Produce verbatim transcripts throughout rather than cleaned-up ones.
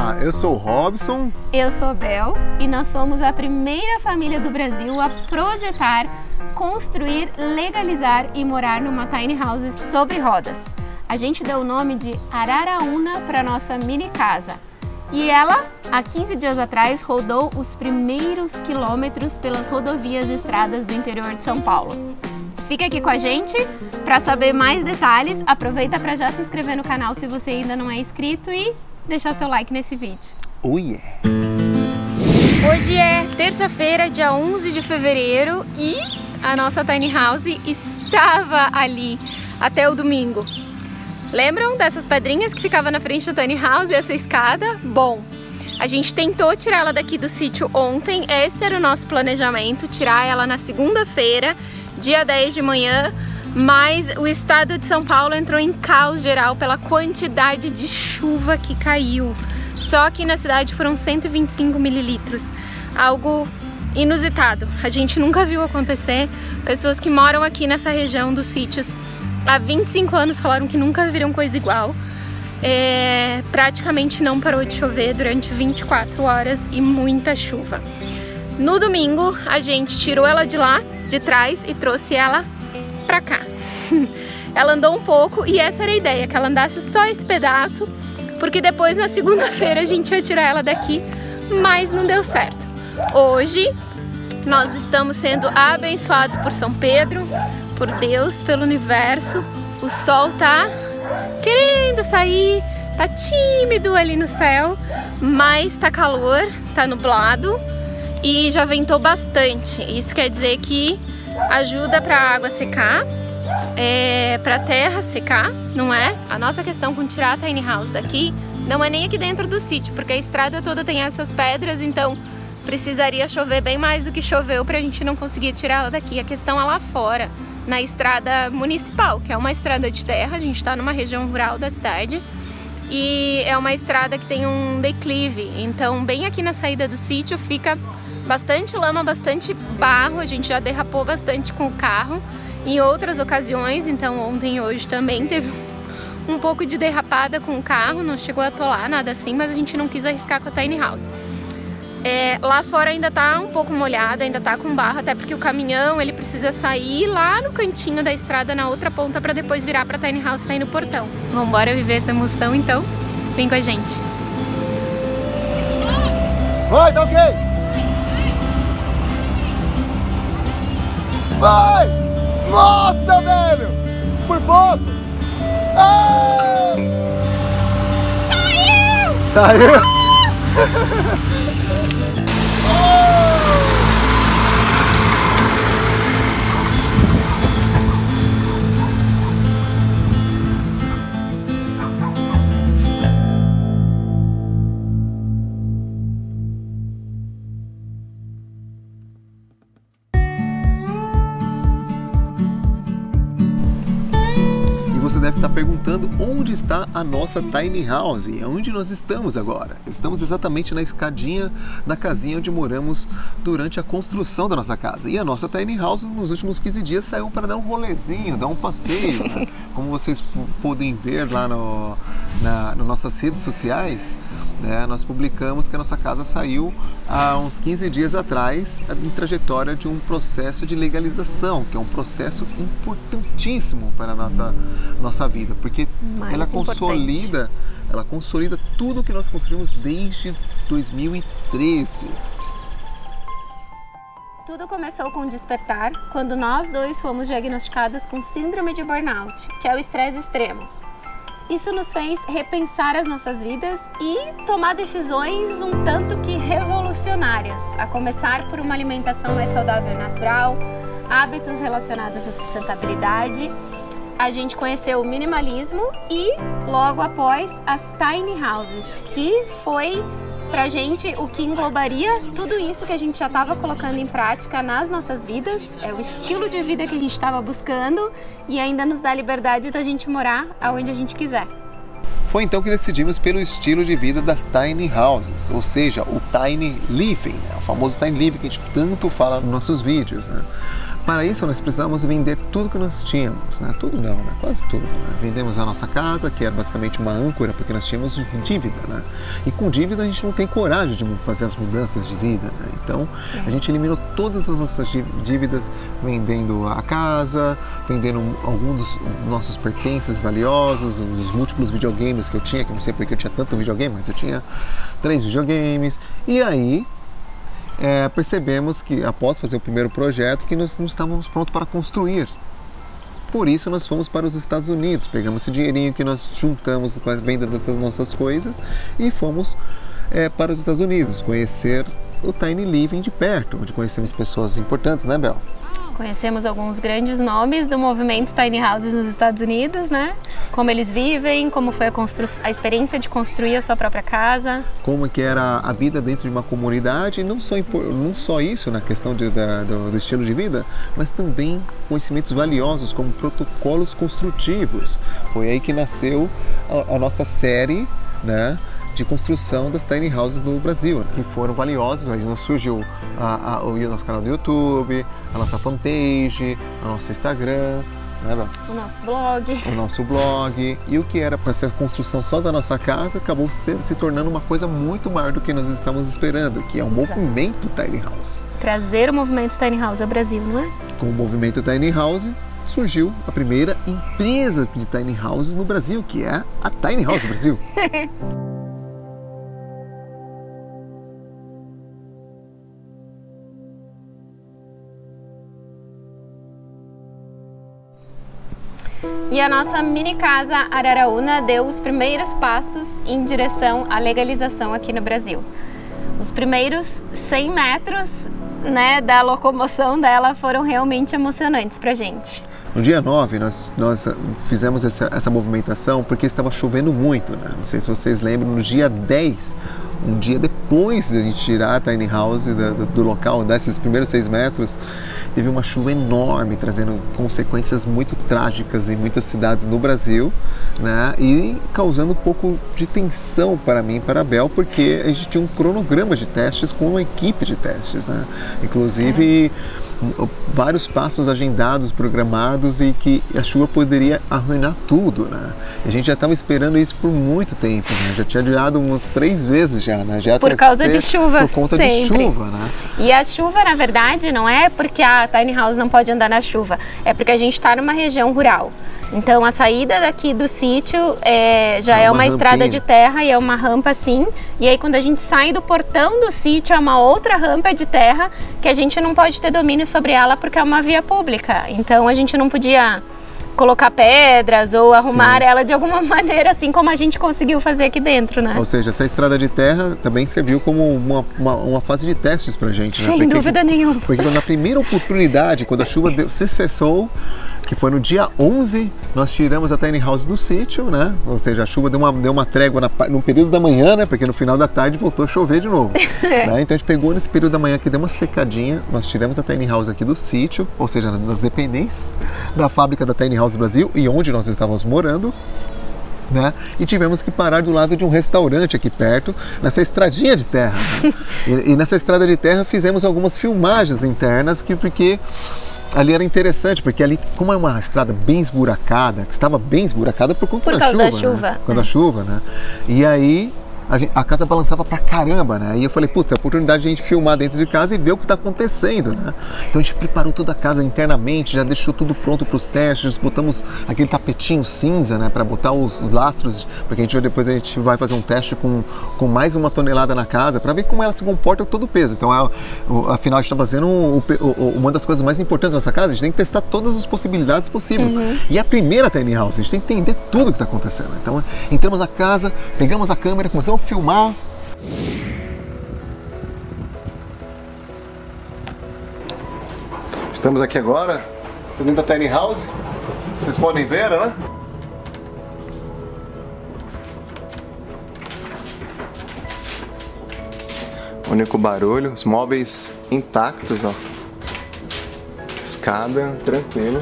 Olá, eu sou o Robson. Eu sou Bel e nós somos a primeira família do Brasil a projetar, construir, legalizar e morar numa tiny house sobre rodas. A gente deu o nome de Araraúna para nossa mini casa. E ela, há quinze dias atrás, rodou os primeiros quilômetros pelas rodovias e estradas do interior de São Paulo. Fica aqui com a gente para saber mais detalhes. Aproveita para já se inscrever no canal se você ainda não é inscrito e deixar seu like nesse vídeo. Oh yeah! Hoje é terça-feira, dia onze de fevereiro e a nossa tiny house estava ali até o domingo. Lembram dessas pedrinhas que ficavam na frente da tiny house e essa escada? Bom, a gente tentou tirar ela daqui do sítio ontem, esse era o nosso planejamento, tirar ela na segunda-feira, dia dez de manhã, mas o estado de São Paulo entrou em caos geral pela quantidade de chuva que caiu. Só aqui na cidade foram cento e vinte e cinco mililitros, algo inusitado, a gente nunca viu acontecer. Pessoas que moram aqui nessa região dos sítios há vinte e cinco anos falaram que nunca viram coisa igual. É, praticamente não parou de chover durante vinte e quatro horas e muita chuva. No domingo a gente tirou ela de lá, de trás, e trouxe ela pra cá. Ela andou um pouco e essa era a ideia, que ela andasse só esse pedaço, porque depois na segunda-feira a gente ia tirar ela daqui, mas não deu certo. Hoje nós estamos sendo abençoados por São Pedro, por Deus, pelo universo. O sol tá querendo sair, tá tímido ali no céu, mas tá calor, tá nublado e já ventou bastante. Isso quer dizer que ajuda para a água secar, é, para a terra secar, não é? A nossa questão com tirar a tiny house daqui não é nem aqui dentro do sítio, porque a estrada toda tem essas pedras, então precisaria chover bem mais do que choveu para a gente não conseguir tirar ela daqui. A questão é lá fora, na estrada municipal, que é uma estrada de terra. A gente está numa região rural da cidade e é uma estrada que tem um declive, então bem aqui na saída do sítio fica bastante lama, bastante barro. A gente já derrapou bastante com o carro em outras ocasiões, então ontem e hoje também teve um pouco de derrapada com o carro, não chegou a atolar, nada assim, mas a gente não quis arriscar com a tiny house. É, lá fora ainda tá um pouco molhado, ainda tá com barro, até porque o caminhão ele precisa sair lá no cantinho da estrada, na outra ponta, para depois virar pra tiny house e sair no portão. Vamos embora viver essa emoção então? Vem com a gente! Vai, tá ok! Vai! Nossa, velho! Por pouco! Ah! Saiu! Saiu! Você deve estar perguntando onde está a nossa tiny house, onde nós estamos agora. Estamos exatamente na escadinha da casinha onde moramos durante a construção da nossa casa. E a nossa tiny house nos últimos quinze dias saiu para dar um rolezinho, dar um passeio, né? Como vocês podem ver lá no, na, nas nossas redes sociais, né? Nós publicamos que a nossa casa saiu há uns quinze dias atrás em trajetória de um processo de legalização, que é um processo importantíssimo para a nossa nossa vida, porque Mais ela consolida, importante. ela consolida tudo que nós construímos desde dois mil e treze. Tudo começou com um despertar quando nós dois fomos diagnosticados com síndrome de burnout, que é o estresse extremo. Isso nos fez repensar as nossas vidas e tomar decisões um tanto que revolucionárias, a começar por uma alimentação mais saudável e natural, hábitos relacionados à sustentabilidade. A gente conheceu o minimalismo e logo após as tiny houses, que foi pra gente o que englobaria tudo isso que a gente já estava colocando em prática nas nossas vidas. É o estilo de vida que a gente estava buscando e ainda nos dá a liberdade da gente morar aonde a gente quiser. Foi então que decidimos pelo estilo de vida das tiny houses, ou seja, o tiny living, né? O famoso tiny living que a gente tanto fala nos nossos vídeos, né? Para isso nós precisamos vender tudo que nós tínhamos, né? Tudo não, né? Quase tudo. Né? Vendemos a nossa casa, que era basicamente uma âncora, porque nós tínhamos dívida, né? E com dívida a gente não tem coragem de fazer as mudanças de vida, né? Então a gente eliminou todas as nossas dívidas vendendo a casa, vendendo alguns dos nossos pertences valiosos, os múltiplos videogames que eu tinha, que eu não sei porque eu tinha tanto videogame, mas eu tinha três videogames. E aí É, percebemos que, após fazer o primeiro projeto, que nós não estávamos prontos para construir. Por isso nós fomos para os Estados Unidos, pegamos esse dinheirinho que nós juntamos com a venda dessas nossas coisas e fomos é, para os Estados Unidos conhecer o Tiny Living de perto, onde conhecemos pessoas importantes, né, Bel? Conhecemos alguns grandes nomes do movimento Tiny Houses nos Estados Unidos, né? Como eles vivem, como foi a, a experiência de construir a sua própria casa. Como que era a vida dentro de uma comunidade, e não só, não só isso na questão de, da, do, do estilo de vida, mas também conhecimentos valiosos como protocolos construtivos. Foi aí que nasceu a, a nossa série, né, de construção das tiny houses no Brasil, né, que foram valiosos. Aí surgiu a, a, o nosso canal do YouTube, a nossa fanpage, o nosso Instagram, né, o nosso blog. O nosso blog. E o que era para ser a construção só da nossa casa acabou se, se tornando uma coisa muito maior do que nós estávamos esperando, que é o Exato. movimento Tiny House. Trazer o movimento Tiny House ao Brasil, não é? Com o movimento Tiny House surgiu a primeira empresa de Tiny Houses no Brasil, que é a Tiny House Brasil. E a nossa mini casa Araraúna deu os primeiros passos em direção à legalização aqui no Brasil. Os primeiros cem metros, né, da locomoção dela foram realmente emocionantes pra gente. No dia nove, nós, nós fizemos essa, essa movimentação porque estava chovendo muito, né? Não sei se vocês lembram, no dia dez, um dia depois de a gente tirar a Tiny House do, do local, desses primeiros seis metros, teve uma chuva enorme, trazendo consequências muito trágicas em muitas cidades no Brasil, né? E causando um pouco de tensão para mim e para a Bel, porque a gente tinha um cronograma de testes com uma equipe de testes, né? Inclusive vários passos agendados, programados, e que a chuva poderia arruinar tudo, né? A gente já estava esperando isso por muito tempo, né? Já tinha adiado umas três vezes já, né? Já por causa de chuva, por conta sempre. de chuva, né? E a chuva, na verdade, não é porque a Tiny House não pode andar na chuva, é porque a gente está numa região rural. Então a saída daqui do sítio é, já é uma, é uma estrada de terra e é uma rampa assim. E aí quando a gente sai do portão do sítio é uma outra rampa de terra que a gente não pode ter domínio sobre ela porque é uma via pública. Então a gente não podia colocar pedras ou arrumar Sim. ela de alguma maneira, assim como a gente conseguiu fazer aqui dentro, né? Ou seja, essa estrada de terra também serviu como uma, uma, uma fase de testes pra gente, né? Sem porque, dúvida nenhuma. Porque na primeira oportunidade, quando a chuva deu, se cessou, que foi no dia onze, nós tiramos a Tiny House do sítio, né? Ou seja, a chuva deu uma, deu uma trégua na, no período da manhã, né? Porque no final da tarde voltou a chover de novo. Né? Então a gente pegou nesse período da manhã que deu uma secadinha, nós tiramos a Tiny House aqui do sítio, ou seja, nas dependências da fábrica da Tiny House Brasil e onde nós estávamos morando. Né? E tivemos que parar do lado de um restaurante aqui perto, nessa estradinha de terra. Né? e, e nessa estrada de terra fizemos algumas filmagens internas, que, porque ali era interessante, porque ali, como é uma estrada bem esburacada, que estava bem esburacada por conta por da chuva, da chuva. Né? Por causa da chuva, né? E aí A, gente, a casa balançava pra caramba, né? E eu falei, putz, é a oportunidade de a gente filmar dentro de casa e ver o que tá acontecendo, né? Então a gente preparou toda a casa internamente, já deixou tudo pronto para os testes, botamos aquele tapetinho cinza, né? Para botar os, os lastros, porque a gente depois a gente vai fazer um teste com, com mais uma tonelada na casa para ver como ela se comporta todo o peso. Então, é, o, afinal, a gente tá fazendo o, o, uma das coisas mais importantes da nossa casa, a gente tem que testar todas as possibilidades possíveis. Uhum. E a primeira Tiny House, a gente tem que entender tudo o que tá acontecendo. Então, entramos na casa, pegamos a câmera, começamos filmar. Estamos aqui agora, tô dentro da Tiny House. Vocês podem ver, né? O único barulho, os móveis intactos, ó. Escada, tranquilo.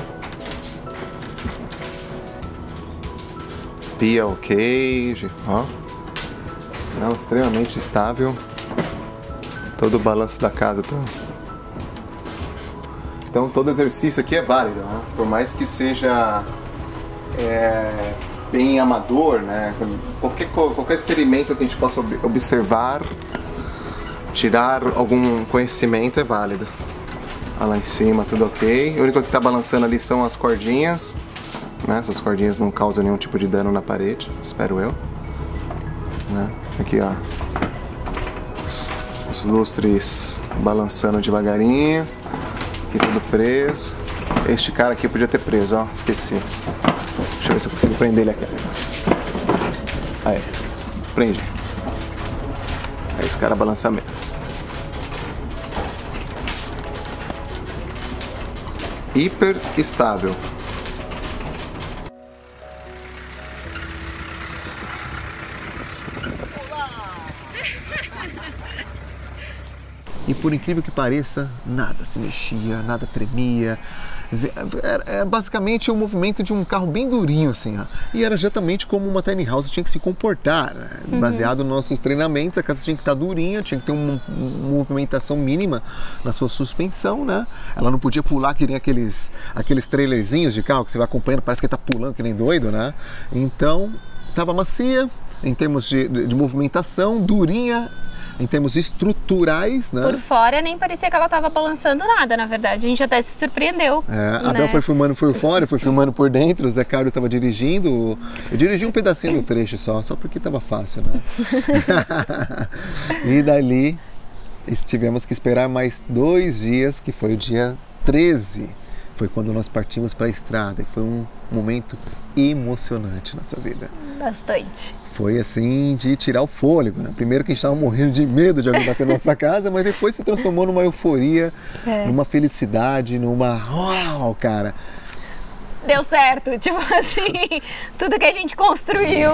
Pia ok, ó. Não, extremamente estável. Todo o balanço da casa tá Então todo exercício aqui é válido, né? Por mais que seja é, bem amador, né? Qualquer, qualquer experimento que a gente possa observar, tirar algum conhecimento é válido. Olha lá em cima, tudo ok. A única coisa que está balançando ali são as cordinhas, né? Essas cordinhas não causam nenhum tipo de dano na parede, espero eu. Né? Aqui, ó, os, os lustres balançando devagarinho. Aqui tudo preso. Este cara aqui podia ter preso, ó, esqueci. Deixa eu ver se eu consigo prender ele aqui. Aí, prende. Aí esse cara balança menos. Hiper estável. E por incrível que pareça, nada se mexia, nada tremia. Era basicamente o movimento de um carro bem durinho, assim, ó. E era exatamente como uma tiny house tinha que se comportar, né? Uhum. Baseado nos nossos treinamentos, a casa tinha que estar durinha, tinha que ter uma, uma movimentação mínima na sua suspensão, né? Ela não podia pular que nem aqueles, aqueles trailerzinhos de carro que você vai acompanhando, parece que tá pulando que nem doido, né? Então, tava macia em termos de, de, de movimentação, durinha em termos estruturais, né? Por fora nem parecia que ela estava balançando nada, na verdade. A gente até se surpreendeu. É, a Bel, né, foi filmando por fora, foi filmando por dentro, o Zé Carlos estava dirigindo. Eu dirigi um pedacinho do trecho só, só porque estava fácil, né? E dali tivemos que esperar mais dois dias, que foi o dia treze. Foi quando nós partimos para a estrada. E foi um momento emocionante na nossa vida. Bastante. Foi assim de tirar o fôlego, né? Primeiro que a gente estava morrendo de medo de alguém bater na nossa casa, mas depois se transformou numa euforia, é. numa felicidade, numa... Uau, cara! Deu certo, tipo assim, tudo que a gente construiu.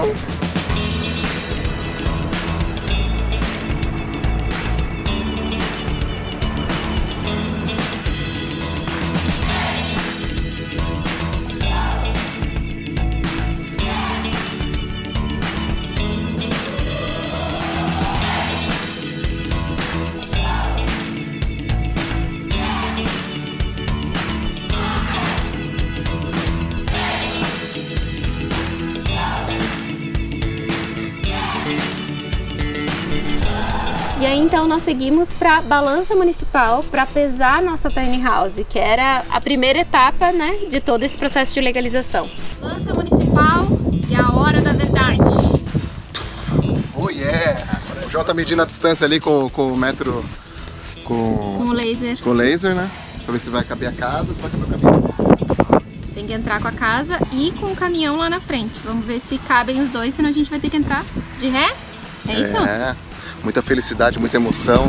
E aí então nós seguimos para a balança municipal para pesar a nossa tiny house, que era a primeira etapa, né, de todo esse processo de legalização. Balança municipal e a hora da verdade. Oh yeah! O João tá medindo a distância ali com, com o metro... Com, com o laser. Com o laser, né? Pra ver se vai caber a casa, se vai caber o caminhão. Tem que entrar com a casa e com o caminhão lá na frente. Vamos ver se cabem os dois, senão a gente vai ter que entrar de ré. É isso? É. Muita felicidade, muita emoção.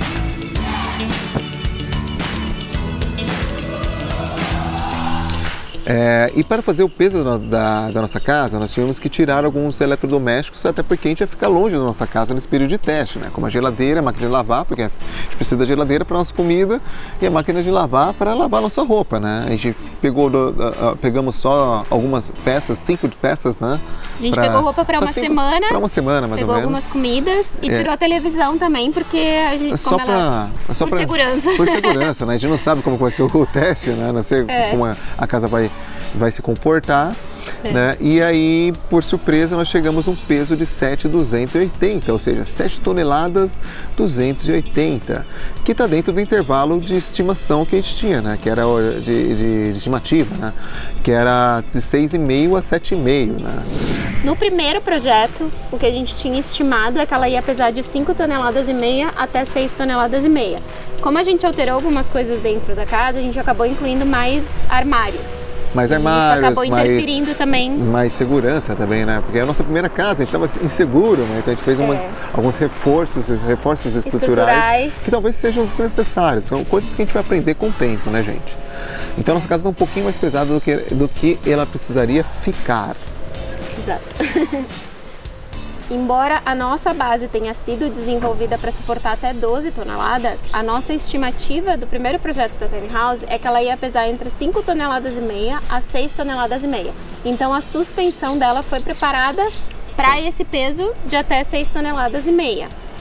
É, e para fazer o peso da, da, da nossa casa, nós tivemos que tirar alguns eletrodomésticos, até porque a gente ia ficar longe da nossa casa nesse período de teste, né? Como a geladeira, a máquina de lavar, porque a gente precisa da geladeira para nossa comida, e a máquina de lavar para lavar nossa roupa, né? A gente pegou, uh, uh, pegamos só algumas peças, cinco peças, né? A gente pra, pegou roupa para uma cinco, semana, para uma semana mais ou menos. Pegou algumas comidas e é. tirou a televisão também, porque a gente só pra, só por pra, segurança. Por segurança, né? A gente não sabe como vai ser o teste, né? Não sei é. como a, a casa vai vai se comportar, é. né? E aí, por surpresa, nós chegamos num peso de sete mil duzentos e oitenta, ou seja, sete toneladas duzentos e oitenta, que está dentro do intervalo de estimação que a gente tinha, né? Que era de, de, de estimativa, né? Que era de seis vírgula cinco a sete vírgula cinco, né? No primeiro projeto, o que a gente tinha estimado é que ela ia pesar de cinco toneladas e meia até seis toneladas e meia. Como a gente alterou algumas coisas dentro da casa, a gente acabou incluindo mais armários. Mais armários, isso acabou interferindo mais, também. Mais segurança também, né? Porque é a nossa primeira casa, a gente estava inseguro, né? Então a gente fez umas, é. alguns reforços, reforços estruturais, estruturais que talvez sejam desnecessários. São coisas que a gente vai aprender com o tempo, né, gente? Então a nossa casa está um pouquinho mais pesada do que, do que ela precisaria ficar. Exato. Embora a nossa base tenha sido desenvolvida para suportar até doze toneladas, a nossa estimativa do primeiro projeto da Tiny House é que ela ia pesar entre cinco toneladas e meia a seis toneladas e meia. Então a suspensão dela foi preparada para esse peso de até seis toneladas e meia.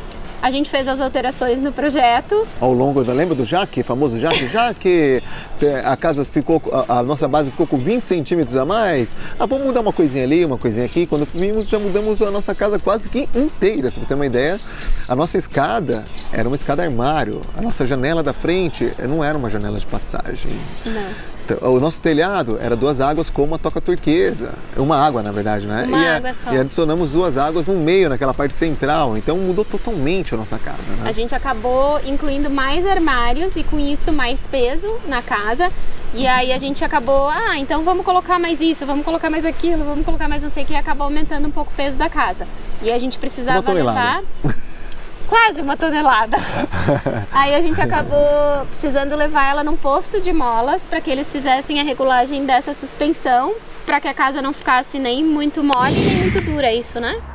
A gente fez as alterações no projeto. Ao longo, lembra do Jaque, famoso Jaque? Jaque, a casa ficou, a, a nossa base ficou com vinte centímetros a mais. Ah, vamos mudar uma coisinha ali, uma coisinha aqui. Quando vimos, já mudamos a nossa casa quase que inteira. Se você ter uma ideia, a nossa escada era uma escada armário. A nossa janela da frente não era uma janela de passagem. Não. O nosso telhado era duas águas com uma toca turquesa. Uma água, na verdade, né? Uma e, água só. E adicionamos duas águas no meio, naquela parte central. Então mudou totalmente a nossa casa, né? A gente acabou incluindo mais armários e com isso mais peso na casa. E aí a gente acabou, ah, então vamos colocar mais isso, vamos colocar mais aquilo, vamos colocar mais não sei o que. E acabou aumentando um pouco o peso da casa. E a gente precisava uma tonelada. levar... Quase uma tonelada. Aí a gente acabou precisando levar ela num posto de molas para que eles fizessem a regulagem dessa suspensão, para que a casa não ficasse nem muito mole nem muito dura, é isso, né?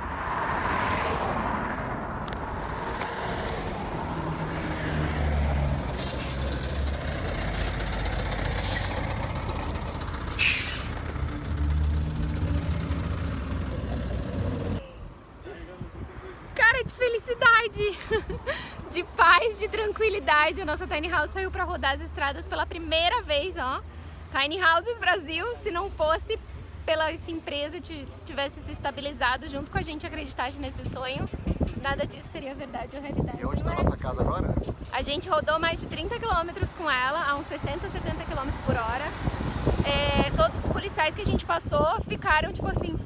De felicidade, de paz, de tranquilidade. A nossa Tiny House saiu para rodar as estradas pela primeira vez, ó. Tiny Houses Brasil, se não fosse pela essa empresa tivesse se estabilizado junto com a gente, acreditasse nesse sonho, nada disso seria verdade ou realidade. E onde está a nossa casa agora? A gente rodou mais de trinta quilômetros com ela, a uns sessenta, setenta quilômetros por hora. É, todos os policiais que a gente passou ficaram tipo assim...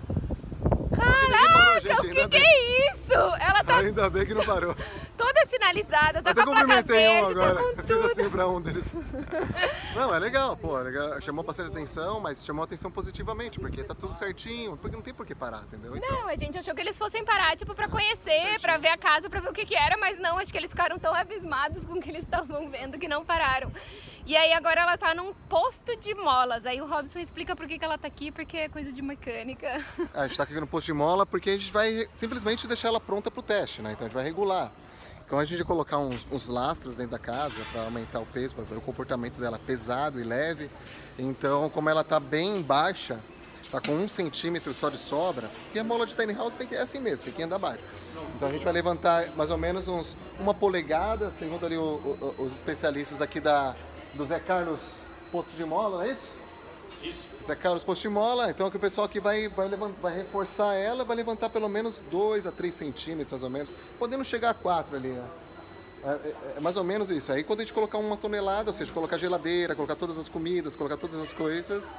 Caraca, o que, que é isso? Ela tá... Ainda bem que não parou. Toda sinalizada, tá Até com a placa cumprimentei um verde, agora. tá com Eu tudo. fiz assim pra um deles. Não, é legal, pô, é legal. Chamou bastante atenção, mas chamou atenção positivamente, porque tá tudo certinho, porque não tem por que parar, entendeu? Então... Não, a gente achou que eles fossem parar, tipo, pra conhecer, certinho. Pra ver a casa, pra ver o que que era, mas não, acho que eles ficaram tão abismados com o que eles estavam vendo que não pararam. E aí agora ela tá num posto de molas, aí o Robson explica por que que ela tá aqui, porque é coisa de mecânica. A gente tá aqui no posto de mola porque a gente vai simplesmente deixar ela pronta pro teste, né? Então a gente vai regular. Então a gente vai colocar uns, uns lastros dentro da casa para aumentar o peso, para ver o comportamento dela pesado e leve. Então, como ela tá bem baixa, tá com um centímetro só de sobra, porque a mola de tiny house tem que é assim mesmo, tem que andar baixo. Então a gente vai levantar mais ou menos uns uma polegada, segundo ali o, o, os especialistas aqui da, do Zé Carlos Posto de Mola, não é isso? Isso. Zé Carlos Posto de Mola, então que o pessoal aqui vai, vai, levantar, vai reforçar ela, vai levantar pelo menos dois a três centímetros, mais ou menos, podendo chegar a quatro ali, né? É, é, é mais ou menos isso. Aí quando a gente colocar uma tonelada, ou seja, colocar geladeira, colocar todas as comidas, colocar todas as coisas,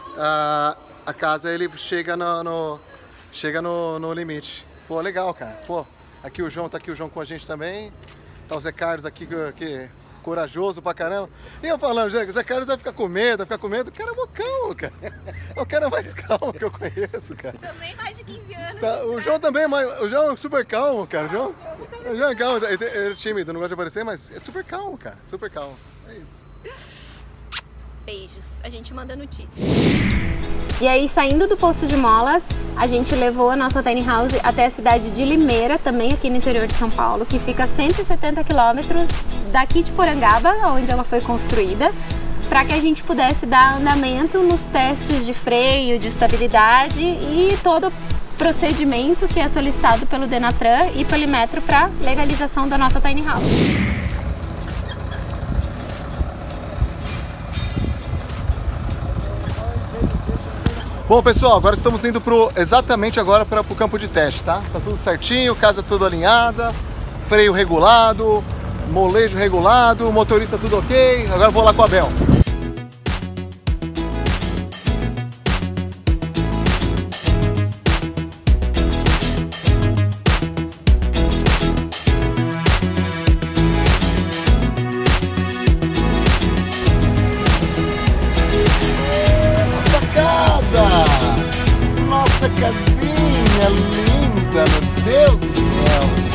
a, a casa ele chega no, no, chega no, no limite. Pô, legal, cara. Pô, aqui o João, tá aqui o João com a gente também. Tá o Zé Carlos aqui, que corajoso pra caramba. E eu falando, gente, o Zé Carlos vai ficar com medo, vai ficar com medo. O cara é mó calmo, cara. É o cara mais calmo que eu conheço, cara. Também mais de quinze anos. Tá, o João também é mais, o João é super calmo, cara. O João, o João é calmo, ele é tímido, não gosta de aparecer, mas é super calmo, cara. Super calmo. É isso. Beijos. A gente manda notícias. E aí, saindo do posto de molas, a gente levou a nossa tiny house até a cidade de Limeira, também aqui no interior de São Paulo, que fica a cento e setenta quilômetros daqui de Porangaba, onde ela foi construída, para que a gente pudesse dar andamento nos testes de freio, de estabilidade e todo o procedimento que é solicitado pelo Denatran e pelo Imetro para legalização da nossa tiny house. Bom, pessoal, agora estamos indo pro, exatamente agora para o campo de teste, tá? Tá tudo certinho, casa toda alinhada, freio regulado, molejo regulado, motorista tudo ok. Agora eu vou lá com o Abel. Nossa casinha linda, meu Deus do céu!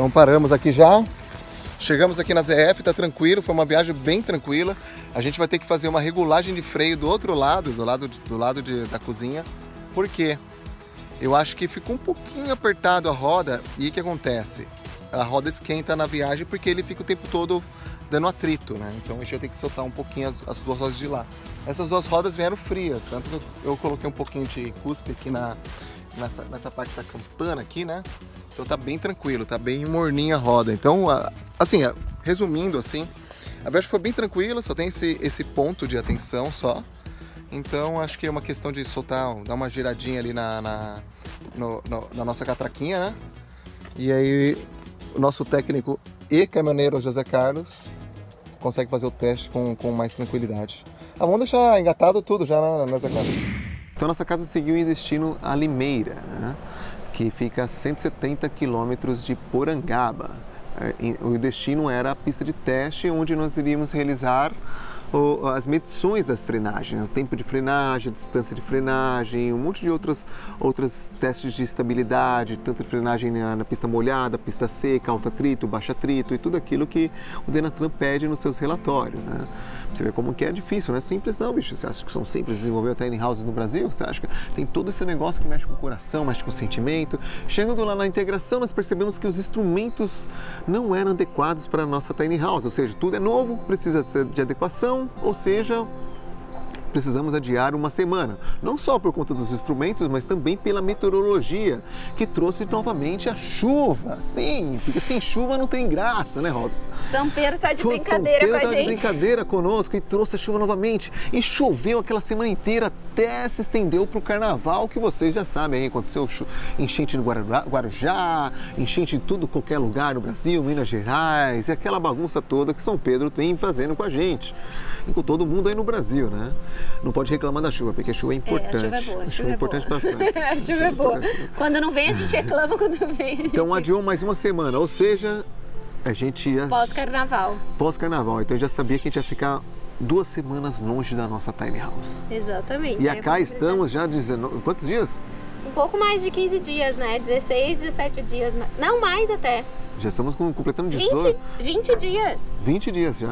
Então paramos aqui já. Chegamos aqui na Z F, tá tranquilo, foi uma viagem bem tranquila. A gente vai ter que fazer uma regulagem de freio do outro lado, do lado, de, do lado de, da cozinha. Por quê? Eu acho que ficou um pouquinho apertado a roda e o que acontece? A roda esquenta na viagem porque ele fica o tempo todo dando atrito, né? Então a gente vai ter que soltar um pouquinho as, as duas rodas de lá. Essas duas rodas vieram frias, tanto que eu, eu coloquei um pouquinho de cuspe aqui na, nessa, nessa parte da campana aqui, né? Então tá bem tranquilo, tá bem morninha a roda. Então, assim, resumindo assim, a viagem foi bem tranquila, só tem esse, esse ponto de atenção só. Então acho que é uma questão de soltar, dar uma giradinha ali na, na, no, no, na nossa catraquinha, né? E aí o nosso técnico e caminhoneiro José Carlos consegue fazer o teste com, com mais tranquilidade. Ah, vamos deixar engatado tudo já na, na nossa casa. Então nossa casa seguiu em destino a Limeira, né? Que fica a cento e setenta quilômetros de Porangaba. O destino era a pista de teste onde nós iríamos realizar as medições das frenagens, o tempo de frenagem, a distância de frenagem, um monte de outros, outros testes de estabilidade, tanto de frenagem na, na pista molhada, pista seca, alto atrito, baixo atrito e tudo aquilo que o Denatran pede nos seus relatórios, né? Você vê como que é difícil, não é simples não, bicho. Você acha que são simples desenvolver a tiny house no Brasil? Você acha que tem todo esse negócio que mexe com o coração, mexe com o sentimento? Chegando lá na integração, nós percebemos que os instrumentos não eram adequados para a nossa tiny house, ou seja, tudo é novo, precisa ser de adequação, ou seja, precisamos adiar uma semana, não só por conta dos instrumentos, mas também pela meteorologia, que trouxe novamente a chuva. Sim, porque sem chuva não tem graça, né, Robson? São Pedro tá de Pô, brincadeira São Pedro com a tá gente. de brincadeira conosco e trouxe a chuva novamente. E choveu aquela semana inteira, até se estendeu para o carnaval, que vocês já sabem, hein? Aconteceu enchente no Guarujá, enchente em tudo, qualquer lugar no Brasil, Minas Gerais, e aquela bagunça toda que São Pedro tem fazendo com a gente. E com todo mundo aí no Brasil, né? Não pode reclamar da chuva, porque a chuva é importante. É, a chuva é boa. A chuva, chuva é importante para a chuva é boa. Quando não vem, a gente reclama, quando vem. Gente... Então adiou mais uma semana, ou seja, a gente ia... Pós-carnaval. Pós-carnaval, então eu já sabia que a gente ia ficar duas semanas longe da nossa tiny house. Exatamente. E cá estamos já dezenove... Quantos dias? Um pouco mais de quinze dias, né? dezesseis, dezessete dias. Não, mais até. Já estamos completando dezoito. vinte, vinte dias. vinte dias já.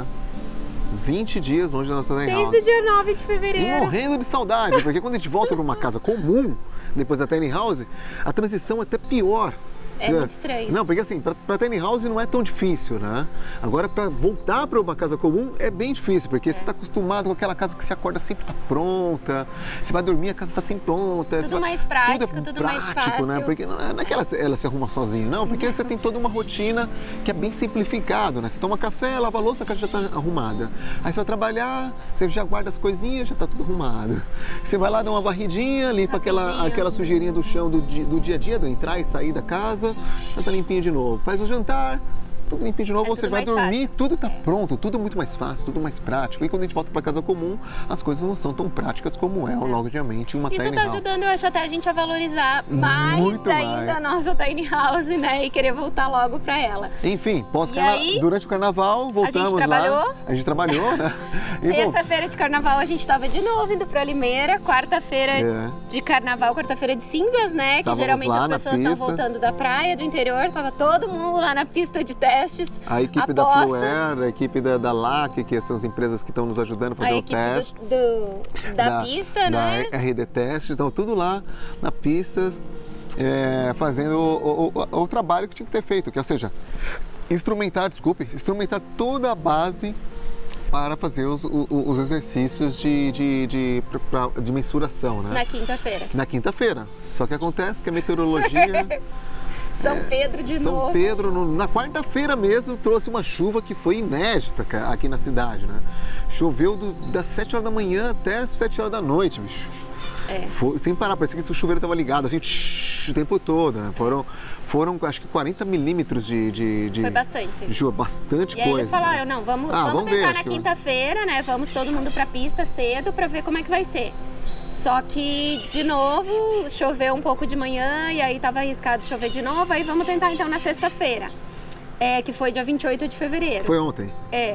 vinte dias longe da nossa tiny house. Desde dia nove de fevereiro. E morrendo de saudade, porque quando a gente volta para uma casa comum, depois da tiny house, a transição é até pior. É muito estranho. Não, porque assim, para tiny house não é tão difícil, né? Agora, para voltar para uma casa comum é bem difícil, porque é. você está acostumado com aquela casa que você acorda sempre está pronta, você vai dormir, a casa está sempre pronta. Tudo vai... mais prático, tudo, é tudo prático, mais fácil. Né? Porque não é, não é que ela, ela se arruma sozinha, não, porque você tem toda uma rotina que é bem simplificado, né? Você toma café, lava a louça, a casa já está arrumada. Aí você vai trabalhar, você já guarda as coisinhas, já está tudo arrumado. Você vai lá dar uma varridinha, limpa aquela, aquela sujeirinha do chão do, do dia a dia, do entrar e sair da casa, já está limpinho de novo. Faz o jantar, tudo limpinho de novo, é você vai dormir, fácil. Tudo está é. pronto, tudo muito mais fácil, tudo mais prático. E quando a gente volta para casa comum, as coisas não são tão práticas como é, é. logicamente, uma Isso tiny tá house. ajudando, eu acho, até a gente a valorizar mais muito ainda mais. a nossa tiny house, né? E querer voltar logo para ela. Enfim, pós -carna... durante o carnaval, voltamos a gente trabalhou. lá. A gente trabalhou, né? Terça-feira de carnaval a gente estava de novo indo para Limeira. Quarta-feira é. de carnaval, quarta-feira de cinzas, né? Estávamos que geralmente as pessoas estão voltando da praia, do interior. Tava todo mundo lá na pista de testes. A equipe da Fluer, a equipe da, da L A C, que são as empresas que estão nos ajudando a fazer a os testes. Do, do, da, da pista, da né? Da R D Testes, então tudo lá na pista, é, fazendo o, o, o, o trabalho que tinha que ter feito, que, ou seja, instrumentar, desculpe, instrumentar toda a base para fazer os, os, os exercícios de, de, de, pra, de mensuração, né? Na quinta-feira. Na quinta-feira. Só que acontece que a meteorologia... São Pedro de São novo. São Pedro, no, na quarta-feira mesmo, trouxe uma chuva que foi inédita aqui na cidade, né? Choveu do, das sete horas da manhã até as sete horas da noite, bicho. É. Foi, sem parar, parecia que o chuveiro estava ligado, assim, tsh, o tempo todo, né? Foram, foram, acho que quarenta milímetros de, de, de... Foi bastante. De, bastante e coisa. E aí eles falaram, não, vamos, ah, vamos, vamos tentar ver, na quinta-feira, né? Vamos todo mundo pra pista cedo pra ver como é que vai ser. Só que, de novo, choveu um pouco de manhã e aí tava arriscado chover de novo. Aí vamos tentar então na sexta-feira, é, que foi dia vinte e oito de fevereiro. Foi ontem. É.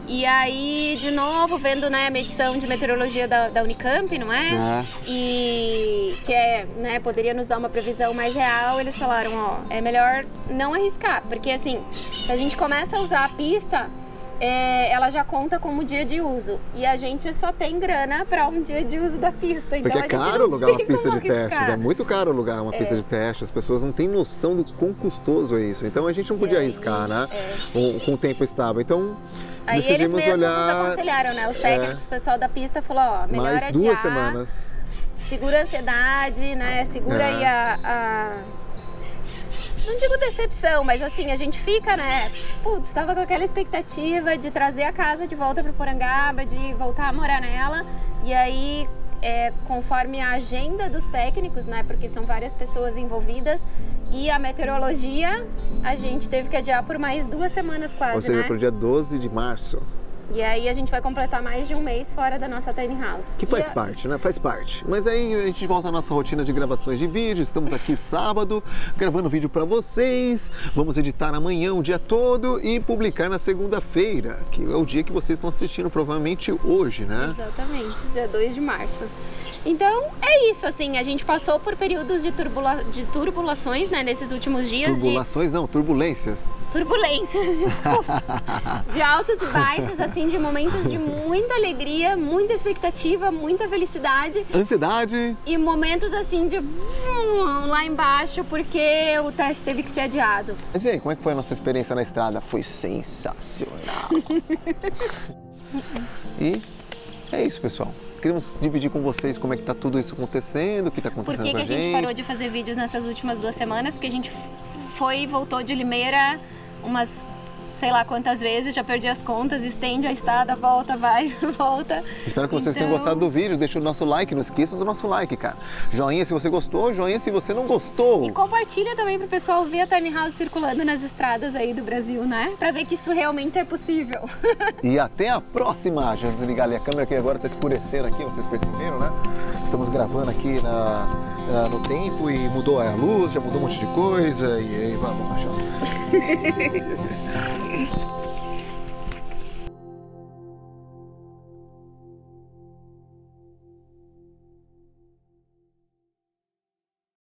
E aí, de novo, vendo, né, a medição de meteorologia da, da Unicamp, não é? É. E que é, né, poderia nos dar uma previsão mais real, eles falaram, ó, é melhor não arriscar, porque assim, se a gente começa a usar a pista, é, ela já conta como dia de uso. E a gente só tem grana para um dia de uso da pista. Então Porque a é gente caro não alugar uma tem pista como de arriscar. testes, é muito caro alugar uma É. pista de testes, as pessoas não têm noção do quão custoso é isso. Então a gente não podia É, arriscar, né? é. Com, com o tempo estável. Então Aí eles decidimos mesmos nos olhar aconselharam, né? Os técnicos, é, o pessoal da pista falou, ó, melhor mais adiar, duas semanas. segura a ansiedade, né? Segura É. aí a, a... Não digo decepção, mas assim, a gente fica, né? Putz, tava com aquela expectativa de trazer a casa de volta para Porangaba, de voltar a morar nela. E aí, é, conforme a agenda dos técnicos, né? Porque são várias pessoas envolvidas, e a meteorologia, a gente teve que adiar por mais duas semanas quase, Ou seja, né? para o dia doze de março. E aí a gente vai completar mais de um mês fora da nossa tiny house. Que faz E a- parte, né? Faz parte. Mas aí a gente volta à nossa rotina de gravações de vídeo. Estamos aqui sábado, gravando vídeo para vocês. Vamos editar amanhã o dia todo e publicar na segunda-feira, que é o dia que vocês estão assistindo, provavelmente hoje, né? Exatamente, dia dois de março. Então é isso, assim, a gente passou por períodos de, turbula... de turbulações, né, nesses últimos dias. Turbulações, não, turbulências. De... Turbulências, desculpa. De altos e baixos, assim, de momentos de muita alegria, muita expectativa, muita felicidade. Ansiedade. E momentos, assim, de vrum, lá embaixo, porque o teste teve que ser adiado. Mas e aí, como é que foi a nossa experiência na estrada? Foi sensacional. E é isso, pessoal. Queremos dividir com vocês como é que tá tudo isso acontecendo, o que tá Por acontecendo que, com que a gente parou de fazer vídeos nessas últimas duas semanas? Porque a gente foi e voltou de Limeira umas, sei lá quantas vezes, já perdi as contas, estende a estrada, volta, vai, volta. Espero que vocês tenham Então- gostado do vídeo. Deixa o nosso like, não esqueça do nosso like, cara. Joinha se você gostou, joinha se você não gostou. E compartilha também pro pessoal ver a tiny house circulando nas estradas aí do Brasil, né? Pra ver que isso realmente é possível. E até a próxima. Deixa eu desligar ali a câmera que agora tá escurecendo aqui, vocês perceberam, né? Estamos gravando aqui na, na- no tempo e mudou a luz, já mudou um monte de coisa e aí vamos achar.